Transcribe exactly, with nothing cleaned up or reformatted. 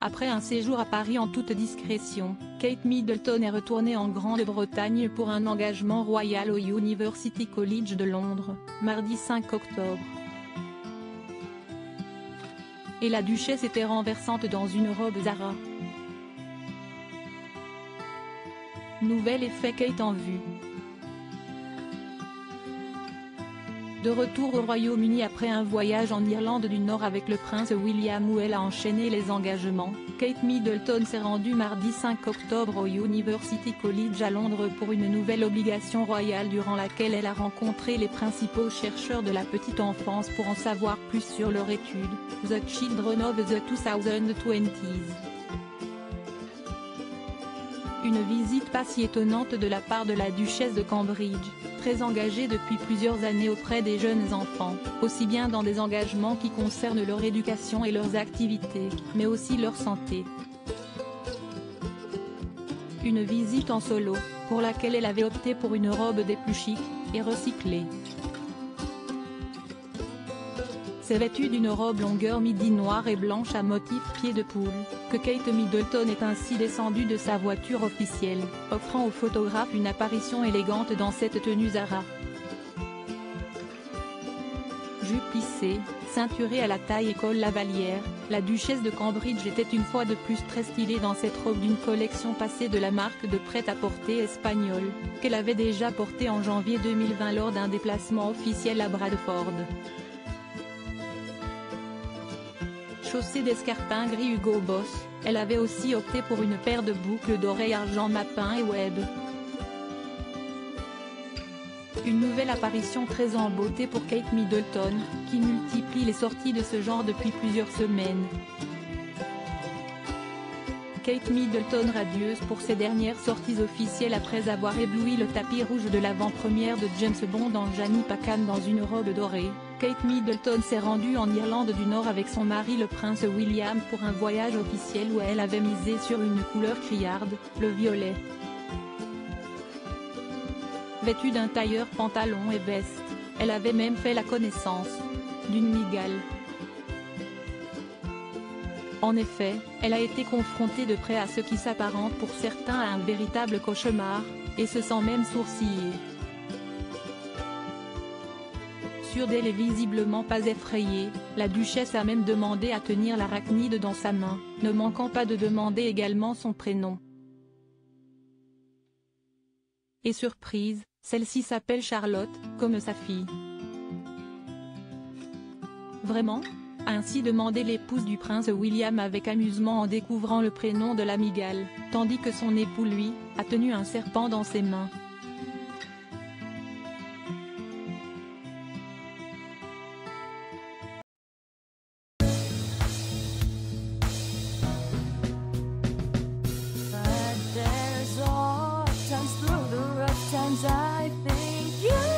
Après un séjour à Paris en toute discrétion, Kate Middleton est retournée en Grande-Bretagne pour un engagement royal au University College de Londres, mardi cinq octobre. Et la duchesse était renversante dans une robe Zara. Nouvel effet Kate en vue. De retour au Royaume-Uni après un voyage en Irlande du Nord avec le prince William où elle a enchaîné les engagements, Kate Middleton s'est rendue mardi cinq octobre au University College à Londres pour une nouvelle obligation royale durant laquelle elle a rencontré les principaux chercheurs de la petite enfance pour en savoir plus sur leur étude, The Children of the twenty twenties. Une visite pas si étonnante de la part de la duchesse de Cambridge, très engagée depuis plusieurs années auprès des jeunes enfants, aussi bien dans des engagements qui concernent leur éducation et leurs activités, mais aussi leur santé. Une visite en solo, pour laquelle elle avait opté pour une robe des plus chics, et recyclée. C'est vêtue d'une robe longueur midi noire et blanche à motif pied de poule, que Kate Middleton est ainsi descendue de sa voiture officielle, offrant au photographe une apparition élégante dans cette tenue Zara. Jupe plissée, ceinturée à la taille et col lavalière, la duchesse de Cambridge était une fois de plus très stylée dans cette robe d'une collection passée de la marque de prêt-à-porter espagnole, qu'elle avait déjà portée en janvier deux mille vingt lors d'un déplacement officiel à Bradford. Chaussée d'escarpins gris Hugo Boss, elle avait aussi opté pour une paire de boucles d'oreilles argent Mapin et Webb. Une nouvelle apparition très en beauté pour Kate Middleton, qui multiplie les sorties de ce genre depuis plusieurs semaines. Kate Middleton radieuse pour ses dernières sorties officielles après avoir ébloui le tapis rouge de l'avant-première de James Bond en Janie Pacan dans une robe dorée. Kate Middleton s'est rendue en Irlande du Nord avec son mari le prince William pour un voyage officiel où elle avait misé sur une couleur criarde, le violet. Vêtue d'un tailleur pantalon et veste, elle avait même fait la connaissance d'une migale. En effet, elle a été confrontée de près à ce qui s'apparente pour certains à un véritable cauchemar, et se sent même sourciller. Sûre d'elle et visiblement pas effrayée, la duchesse a même demandé à tenir l'arachnide dans sa main, ne manquant pas de demander également son prénom. Et surprise, celle-ci s'appelle Charlotte, comme sa fille. Vraiment ? A ainsi demandé l'épouse du prince William avec amusement en découvrant le prénom de la migale, tandis que son époux lui, a tenu un serpent dans ses mains. I think you